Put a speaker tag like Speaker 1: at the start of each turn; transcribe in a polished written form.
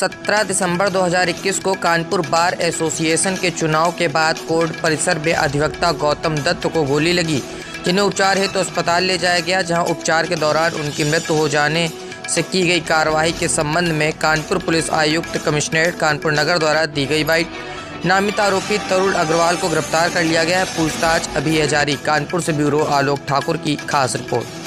Speaker 1: 17 दिसंबर 2021 को Kanpur bar association के चुनाव के बाद कोर्ट परिसर में अधिवक्ता गौतम दत्त को गोली लगी, जिन्हें उपचार हेतु अस्पताल ले जाया गया, जहां उपचार के दौरान उनकी मृत्यु हो जाने से की गई कार्रवाई के संबंध में कानपुर पुलिस आयुक्त कमिश्नरेट कानपुर नगर द्वारा दी गई बाइट। नामित आरोपी तरुण अग्रवाल को गिरफ्तार कर लिया गया है। पूछताछ अभी है जारी। कानपुर से ब्यूरो आलोक ठाकुर की खास रिपोर्ट।